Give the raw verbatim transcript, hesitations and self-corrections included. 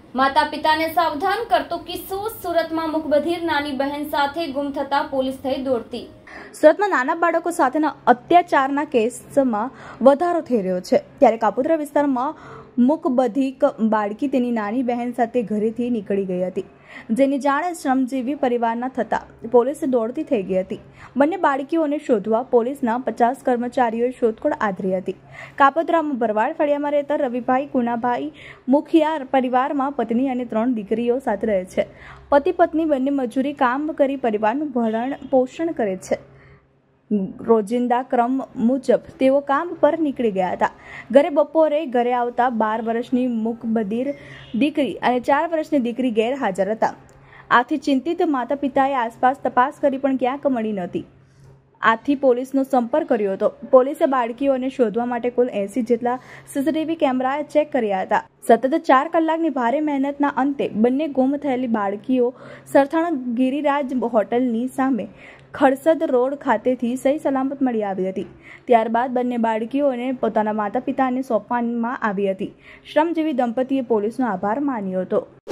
માતા પિતાને સાવધાન કરતો કિસ્સો સુરતમાં મુખબધિર નાની બહેન સાથે ગુમ થતા પોલીસ થઈ દોડતી। સુરતમાં નાના બાળકો સાથેના અત્યાચારના કેસમાં વધારો થઈ રહ્યો છે, ત્યારે કાપોદ્રા વિસ્તારમાં મુખબધિક બાળકી તેની નાની બહેન સાથે ઘરેથી નીકળી ગઈ હતી, જેની જાણ શ્રમજીવી પરિવારના થતા પોલીસ દોડતી થઈ ગઈ હતી। બંને બાળકીઓને શોધવા પોલીસના પચાસ કર્મચારીઓએ શોધખોળ આદરી હતી। કાપોદ્રામાં ભરવાડ ફળિયામાં રહેતા રવિભાઈ કુનાભાઈ મુખિયા પરિવારમાં પત્ની અને ત્રણ દીકરીઓ સાથે રહે છે। પતિ પત્ની બંને મજૂરી કામ કરી પરિવારનું ભરણ પોષણ કરે છે। રોજિંદા ક્રમ મુજબ તેઓ કામ પર નીકળી ગયા હતા। ઘરે બપોરે ઘરે આવતા બાર વર્ષની મુખબધિર દીકરી અને ચાર વર્ષની દીકરી ગેરહાજર હતા। આથી ચિંતિત માતા પિતાએ આસપાસ તપાસ કરી પણ ક્યાંક મળી નહોતી। આથી પોલીસનો સંપર્ક કર્યો હતો। પોલીસે બાળકીઓને શોધવા માટે કુલ એસી જેટલા સીસીટીવી કેમેરા ચેક કર્યા હતા। સતત ચાર કલાકની ભારે મહેનતના અંતે બંને ગુમ થયેલી બાળકીઓ સરથાણા ગિરિરાજ હોટલની સામે ખડસદ રોડ ખાતેથી સહી સલામત મળી આવી હતી। ત્યારબાદ બંને બાળકીઓને પોતાના માતા પિતાને સોંપવામાં આવી હતી। શ્રમજીવી દંપતીએ પોલીસનો આભાર માન્યો હતો।